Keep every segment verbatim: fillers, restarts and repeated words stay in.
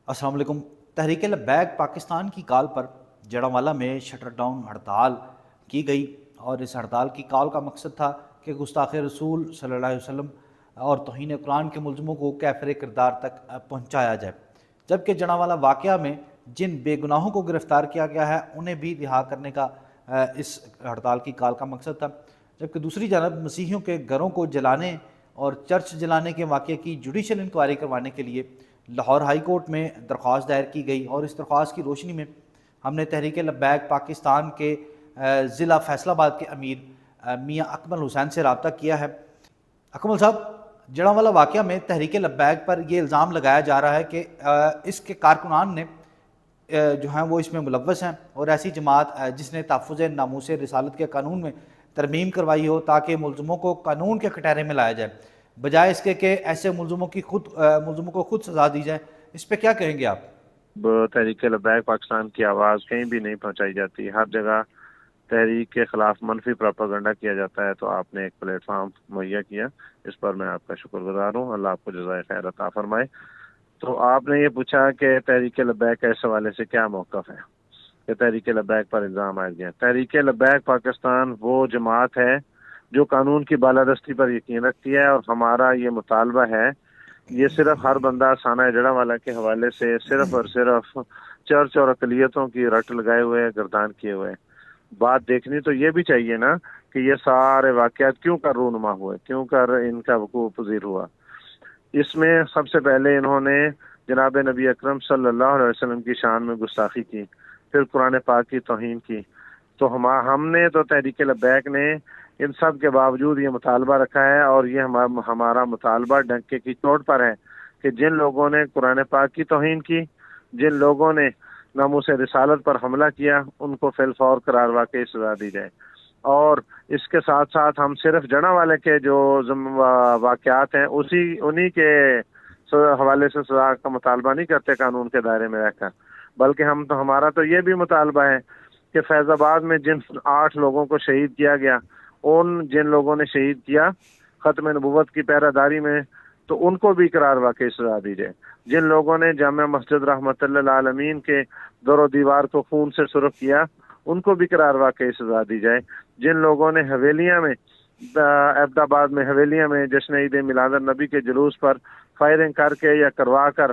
السلام علیکم۔ تحریک لبیک پاکستان کی کال پر جڑانوالا میں شٹر ڈاؤن ہڑتال کی گئی اور اس ہڑتال کی کال کا مقصد تھا کہ گستاخ رسول صلی اللہ علیہ وسلم اور توہین قرآن کے ملزموں کو کیفر کردار تک پہنچایا جائے، جبکہ جڑانوالا واقعہ میں جن بے گناہوں کو گرفتار کیا گیا ہے انہیں بھی رہا کرنے کا اس ہڑتال کی کال کا مقصد تھا، جبکہ دوسری جانب مسیحیوں کے گھروں کو جلانے اور چرچ جلانے کے واقعے کی جوڈیشل انکوائری کروانے کے لیے لاہور ہائی کورٹ میں درخواست دائر کی گئی، اور اس درخواست کی روشنی میں ہم نے تحریک لبیک پاکستان کے ضلع فیصل آباد کے امیر میاں اکمل حسین سے رابطہ کیا ہے۔ اکمل صاحب، جڑانوالا واقعہ میں تحریک لبیک پر یہ الزام لگایا جا رہا ہے کہ اس کے کارکنان نے جو ہیں وہ اس میں ملوث ہیں، اور ایسی جماعت جس نے تحفظ ناموس رسالت کے قانون میں ترمیم کروائی ہو تاکہ ملزموں کو قانون کے کٹہرے میں لایا جائے، بجائے اس کے کہ ایسے ملزموں کی خود ملزموں کو خود سزا دی جائے، اس پہ کیا کہیں گے آپ؟ تحریک لبیک پاکستان کی آواز کہیں بھی نہیں پہنچائی جاتی، ہر جگہ تحریک کے خلاف منفی پروپیگنڈا کیا جاتا ہے، تو آپ نے ایک پلیٹ فارم مہیا کیا، اس پر میں آپ کا شکر گزار ہوں، اللہ آپ کو جزائے خیر عطا فرمائے۔ تو آپ نے یہ پوچھا کہ تحریک لبیک کا اس حوالے سے کیا موقف ہے کہ تحریک لبیک پر الزام آئے گیا۔ تحریک لبیک پاکستان وہ جماعت ہے جو قانون کی بالادستی پر یقین رکھتی ہے، اور ہمارا یہ مطالبہ ہے، یہ صرف ہر بندہ سانحہ جڑانوالا کے حوالے سے صرف اور صرف چرچ اور اقلیتوں کی رٹ لگائے ہوئے گردان کیے ہوئے بات دیکھنی تو یہ بھی چاہیے نا کہ یہ سارے واقعات کیوں کر رونما ہوئے، کیوں کر ان کا وقوع پذیر ہوا۔ اس میں سب سے پہلے انہوں نے جناب نبی اکرم صلی اللہ علیہ وسلم کی شان میں گستاخی کی، پھر قرآن پاک کی توہین کی۔ تو ہم ہم نے تو تحریک لبیک نے ان سب کے باوجود یہ مطالبہ رکھا ہے، اور یہ ہمارا مطالبہ ڈنکے کی چوٹ پر ہے کہ جن لوگوں نے قرآن پاک کی توہین کی، جن لوگوں نے ناموس رسالت پر حملہ کیا، ان کو فی الفور قرار واقعی سزا دی جائے۔ اور اس کے ساتھ ساتھ ہم صرف جڑانوالے کے جو واقعات ہیں اسی انہی کے حوالے سے سزا کا مطالبہ نہیں کرتے قانون کے دائرے میں رہ کر، بلکہ ہم تو ہمارا تو یہ بھی مطالبہ ہے کہ فیض آباد میں جن آٹھ لوگوں کو شہید کیا گیا، ان جن لوگوں نے شہید کیا ختم نبوت کی پہرہ داری میں، تو ان کو بھی قرار واقعی سزا دی جائے۔ جن لوگوں نے جامع مسجد رحمت اللہ عالمین کے در و دیوار کو خون سے سرخ کیا، ان کو بھی قرار واقعی سزا دی جائے۔ جن لوگوں نے حویلیاں میں عبد آباد میں حویلیاں میں جشن عید میلاد النبی کے جلوس پر فائرنگ کر کے یا کروا کر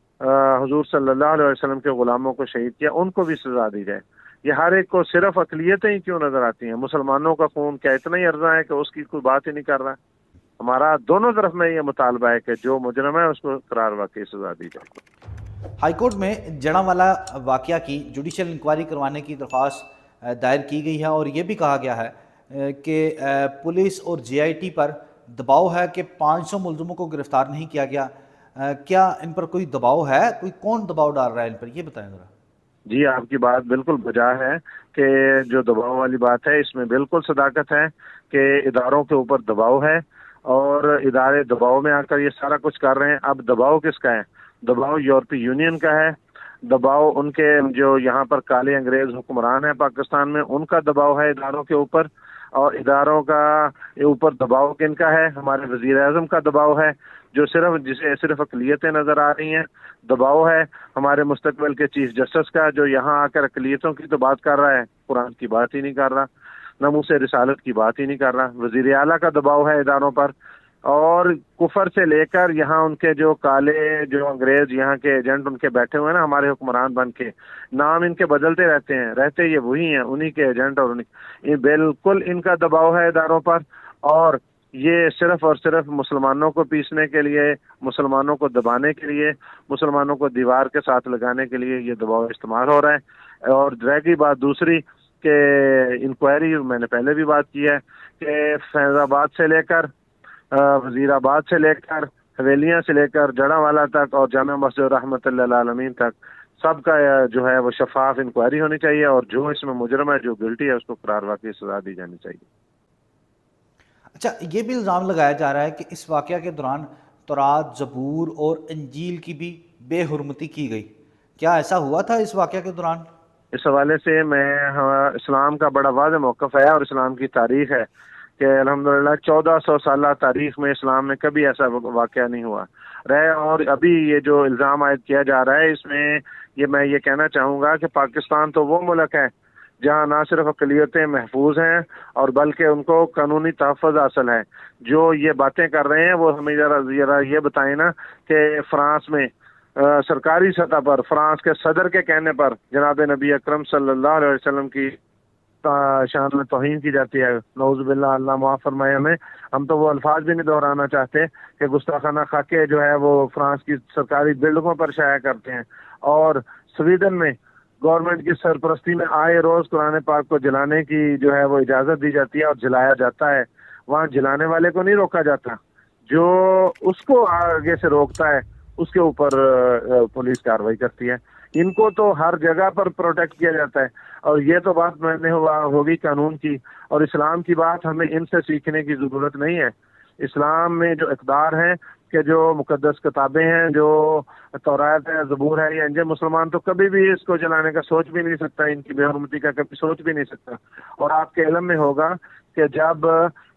حضور صلی اللہ علیہ وسلم کے غلاموں کو شہید کیا، ان کو بھی سزا دی جائے۔ یہ ہر ایک کو صرف اقلیتیں ہی کیوں نظر آتی ہیں؟ مسلمانوں کا خون کیا اتنا ہی ارزاں ہے کہ اس کی کوئی بات ہی نہیں کر رہا؟ ہمارا دونوں طرف میں یہ مطالبہ ہے کہ جو مجرم ہے اس کو قرار واقعی سزا دی جائے۔ ہائی کورٹ میں جڑانوالا واقعہ کی جوڈیشل انکوائری کروانے کی درخواست دائر کی گئی ہے، اور یہ بھی کہا گیا ہے کہ پولیس اور جے آئی ٹی پر دباؤ ہے کہ پانچ سو ملزموں کو گرفتار نہیں کیا گیا۔ کیا ان پر کوئی دباؤ ہے؟ کوئی کون دباؤ ڈال رہا ہے ان پر، یہ بتائیں ذرا۔ جی، آپ کی بات بالکل بجا ہے کہ جو دباؤ والی بات ہے اس میں بالکل صداقت ہے کہ اداروں کے اوپر دباؤ ہے، اور ادارے دباؤ میں آ کر یہ سارا کچھ کر رہے ہیں۔ اب دباؤ کس کا ہے؟ دباؤ یورپی یونین کا ہے، دباؤ ان کے جو یہاں پر کالے انگریز حکمران ہیں پاکستان میں، ان کا دباؤ ہے اداروں کے اوپر، اور اداروں کا اوپر دباؤ کن کا ہے؟ ہمارے وزیر اعظم کا دباؤ ہے، جو صرف جسے صرف اقلیتیں نظر آ رہی ہیں۔ دباؤ ہے ہمارے مستقبل کے چیف جسٹس کا، جو یہاں آ کر اقلیتوں کی تو بات کر رہا ہے، قرآن کی بات ہی نہیں کر رہا، ناموس رسالت کی بات ہی نہیں کر رہا۔ وزیر اعلیٰ کا دباؤ ہے اداروں پر، اور کفر سے لے کر یہاں ان کے جو کالے جو انگریز یہاں کے ایجنٹ ان کے بیٹھے ہوئے ہیں نا ہمارے حکمران بن کے، نام ان کے بدلتے رہتے ہیں، رہتے یہ وہی ہیں، انہی کے ایجنٹ، اور انہی بالکل ان کا دباؤ ہے اداروں پر۔ اور یہ صرف اور صرف مسلمانوں کو پیسنے کے لیے، مسلمانوں کو دبانے کے لیے، مسلمانوں کو دیوار کے ساتھ لگانے کے لیے یہ دباؤ استعمال ہو رہا ہے۔ اور رہ گئی بات دوسری کہ انکوائری، میں نے پہلے بھی بات کی ہے کہ فیض آباد سے لے کر وزیر آباد سے لے کر حویلیاں سے لے کر جڑانوالا تک اور جامع مسجد رحمت اللہ عالمین تک سب کا جو ہے وہ شفاف انکوائری ہونی چاہیے، اور جو اس میں مجرم ہے، جو گلٹی ہے، اس کو قرار واقعی سزا دی جانی چاہیے۔ اچھا، یہ بھی الزام لگایا جا رہا ہے کہ اس واقعہ کے دوران تورات، زبور اور انجیل کی بھی بے حرمتی کی گئی، کیا ایسا ہوا تھا اس واقعہ کے دوران؟ اس حوالے سے میں اسلام کا بڑا واضح موقف ہے اور اسلام کی تاریخ ہے کہ الحمدللہ چودہ سو سالہ تاریخ میں اسلام میں کبھی ایسا واقعہ نہیں ہوا رہے. اور ابھی یہ جو الزام عائد کیا جا رہا ہے اس میں یہ میں یہ کہنا چاہوں گا کہ پاکستان تو وہ ملک ہے جہاں نہ صرف اقلیتیں محفوظ ہیں اور بلکہ ان کو قانونی تحفظ حاصل ہے. جو یہ باتیں کر رہے ہیں وہ ہمیں ذرا ذرا یہ بتائیں نا کہ فرانس میں سرکاری سطح پر فرانس کے صدر کے کہنے پر جناب نبی اکرم صلی اللہ علیہ وسلم کی شان میں توہین کی جاتی ہے. نعوذ باللہ، اللہ معاف فرمائے ہمیں. ہم تو وہ الفاظ بھی نہیں دہرانا چاہتے کہ گستاخانہ خاکے جو ہے وہ فرانس کی سرکاری بلڈنگوں پر شائع کرتے ہیں. اور سویڈن میں گورنمنٹ کی سرپرستی میں آئے روز قرآن پاک کو جلانے کی جو ہے وہ اجازت دی جاتی ہے اور جلایا جاتا ہے. وہاں جلانے والے کو نہیں روکا جاتا، جو اس کو آگے سے روکتا ہے اس کے اوپر پولیس کاروائی کرتی ہے. ان کو تو ہر جگہ پر پروٹیکٹ کیا جاتا ہے. اور یہ تو بات میں نے ہوا ہوگی قانون کی اور اسلام کی بات ہمیں ان سے سیکھنے کی ضرورت نہیں ہے. اسلام میں جو اقدار ہیں کہ جو مقدس کتابیں ہیں، جو تورات ہے، زبور ہے، یہ انجم مسلمان تو کبھی بھی اس کو جلانے کا سوچ بھی نہیں سکتا، ان کی بے حرمتی کا کبھی سوچ بھی نہیں سکتا. اور آپ کے علم میں ہوگا کہ جب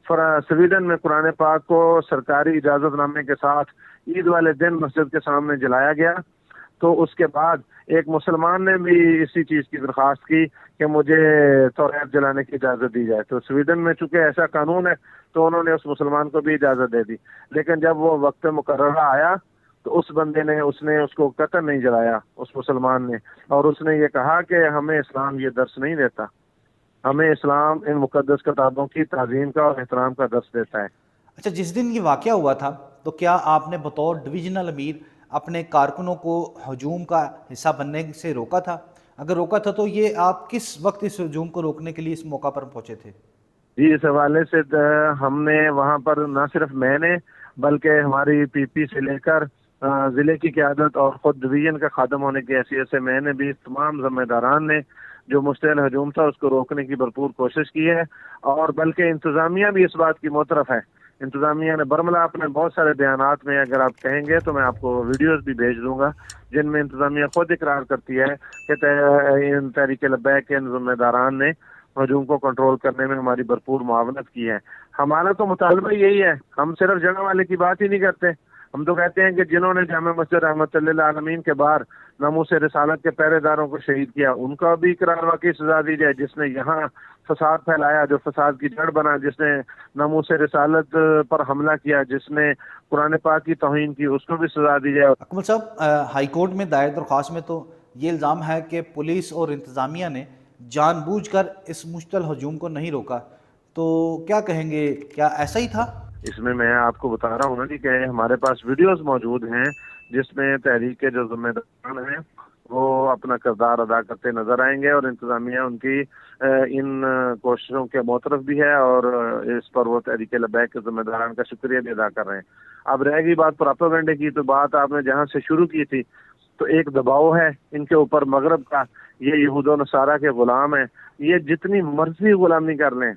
سویڈن میں قرآن پاک کو سرکاری اجازت نامے کے ساتھ عید والے دن مسجد کے سامنے جلایا گیا تو اس کے بعد ایک مسلمان نے بھی اسی چیز کی درخواست کی کہ مجھے تورات جلانے کی اجازت دی جائے. تو سویڈن میں چونکہ ایسا قانون ہے تو انہوں نے اس مسلمان کو بھی اجازت دے دی. لیکن جب وہ وقت مقررہ آیا تو اس بندے نے اس نے اس کو قطع نہیں جلایا، اس مسلمان نے. اور اس نے یہ کہا کہ ہمیں اسلام یہ درس نہیں دیتا، ہمیں اسلام ان مقدس کتابوں کی تعظیم کا اور احترام کا درس دیتا ہے. اچھا، جس دن یہ واقعہ ہوا تھا تو کیا آپ نے بطور ڈویژنل امیر اپنے کارکنوں کو ہجوم کا حصہ بننے سے روکا تھا؟ اگر روکا تھا تو یہ آپ کس وقت اس ہجوم کو روکنے کے لیے اس موقع پر پہنچے تھے؟ جی، اس حوالے سے ہم نے وہاں پر نہ صرف میں نے بلکہ ہماری پی پی سے لے کر ضلع کی قیادت اور خود ڈویژن کا خادم ہونے کی حیثیت سے میں نے بھی تمام ذمہ داران نے جو مشتعل ہجوم تھا اس کو روکنے کی بھرپور کوشش کی ہے. اور بلکہ انتظامیہ بھی اس بات کی معترف ہے. انتظامیہ نے برملا اپنے بہت سارے بیانات میں، اگر آپ کہیں گے تو میں آپ کو ویڈیوز بھی بھیج دوں گا، جن میں انتظامیہ خود اقرار کرتی ہے کہ تحریک لبیک کے ان ذمہ داران نے ہجوم کو کنٹرول کرنے میں ہماری بھرپور معاونت کی ہے. ہمارا تو مطالبہ یہی ہے، ہم صرف جگہ والے کی بات ہی نہیں کرتے. ہم تو کہتے ہیں کہ جنہوں نے جامع مسجد رحمت اللہ عالمین کے باہر ناموس رسالت کے پہرے داروں کو شہید کیا ان کا بھی اقرار واقعی سزا دی جائے. جس نے یہاں فساد پھیلایا، جو فساد کی جڑ بنا، جس نے ناموس رسالت پر حملہ کیا، جس نے قرآن پاک کی توہین کی، اس کو بھی سزا دی جائے. اکمل صاحب، ہائی کورٹ میں دائر درخواست میں تو یہ الزام ہے کہ پولیس اور انتظامیہ نے جان بوجھ کر اس مشتعل ہجوم کو نہیں روکا، تو کیا کہیں گے، کیا ایسا ہی تھا؟ اس میں میں آپ کو بتا رہا ہوں نا کہ ہمارے پاس ویڈیوز موجود ہیں جس میں تحریک کے جو ذمہ داران ہیں وہ اپنا کردار ادا کرتے نظر آئیں گے، اور انتظامیہ ان کی ان کوششوں کے معترف بھی ہے اور اس پر وہ تحریک لبیک کے ذمہ داران کا شکریہ بھی ادا کر رہے ہیں. اب رہ گئی بات پراپیگنڈے کی، تو بات آپ نے جہاں سے شروع کی تھی، تو ایک دباؤ ہے ان کے اوپر مغرب کا. یہ یہود و نصارہ کے غلام ہیں، یہ جتنی مرضی غلامی کر لیں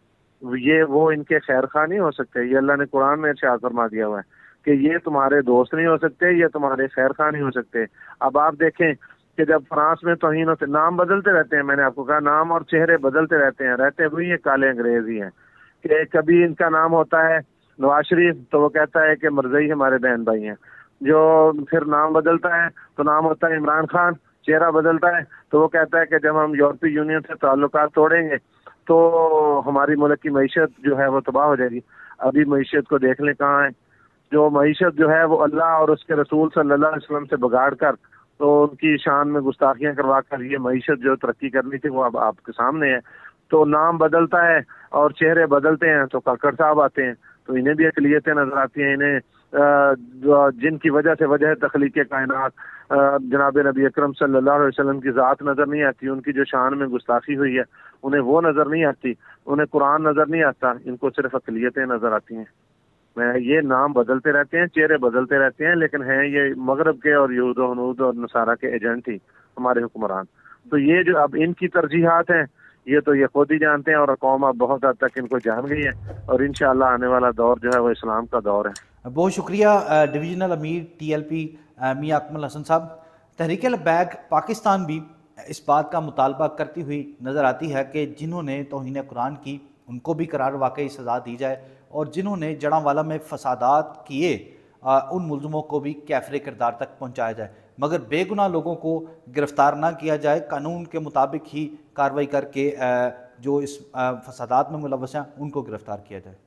یہ وہ ان کے خیر خواہ نہیں ہو سکتے. یہ اللہ نے قرآن میں ارشاد فرما دیا ہوا ہے کہ یہ تمہارے دوست نہیں ہو سکتے، یہ تمہارے خیر خواہ نہیں ہو سکتے. اب آپ دیکھیں کہ جب فرانس میں توہین ہوتے، نام بدلتے رہتے ہیں، میں نے آپ کو کہا نام اور چہرے بدلتے رہتے ہیں، رہتے ہوئے یہ کالے انگریز ہی ہیں. کہ کبھی ان کا نام ہوتا ہے نواز شریف تو وہ کہتا ہے کہ مرزئی ہمارے بہن بھائی ہیں. جو پھر نام بدلتا ہے تو نام ہوتا ہے عمران خان، چہرہ بدلتا ہے تو وہ کہتا ہے کہ جب ہم یورپی یونین سے تعلقات توڑیں گے تو ہماری ملک کی معیشت جو ہے وہ تباہ ہو جائے گی. ابھی معیشت کو دیکھ لیں کہاں ہے. جو معیشت جو ہے وہ اللہ اور اس کے رسول صلی اللہ علیہ وسلم سے بگاڑ کر تو ان کی شان میں گستاخیاں کروا کر یہ معیشت جو ترقی کرنی تھی وہ اب آپ کے سامنے ہے. تو نام بدلتا ہے اور چہرے بدلتے ہیں تو کاکڑ صاحب آتے ہیں، تو انہیں بھی اقلیتیں نظر آتی ہیں. انہیں جن کی وجہ سے وجہ تخلیق کائنات جناب نبی اکرم صلی اللہ علیہ وسلم کی ذات نظر نہیں آتی، ان کی جو شان میں گستاخی ہوئی ہے انہیں وہ نظر نہیں آتی، انہیں قرآن نظر نہیں آتا، ان کو صرف اقلیتیں نظر آتی ہیں. میں یہ نام بدلتے رہتے ہیں، چہرے بدلتے رہتے ہیں، لیکن ہیں یہ مغرب کے اور یہود و ہنود اور نصارہ کے ایجنٹ ہی ہمارے حکمران. تو یہ جو اب ان کی ترجیحات ہیں یہ تو یہ خود ہی جانتے ہیں، اور قوم اب بہت حد تک ان کو جان گئی ہے، اور انشاءاللہ آنے والا دور جو ہے وہ اسلام کا دور ہے. بہت شکریہ ڈویژنل امیر T L P Mian Akmal حسن صاحب. تحریک لبیک پاکستان بھی اس بات کا مطالبہ کرتی ہوئی نظر آتی ہے کہ جنہوں نے توہین قرآن کی ان کو بھی قرار واقعی سزا دی جائے، اور جنہوں نے جڑاں والا میں فسادات کیے ان ملزموں کو بھی کیفر کردار تک پہنچایا جائے، مگر بے گناہ لوگوں کو گرفتار نہ کیا جائے، قانون کے مطابق ہی کارروائی کر کے جو اس فسادات میں ملوث ہیں ان کو گرفتار کیا جائے۔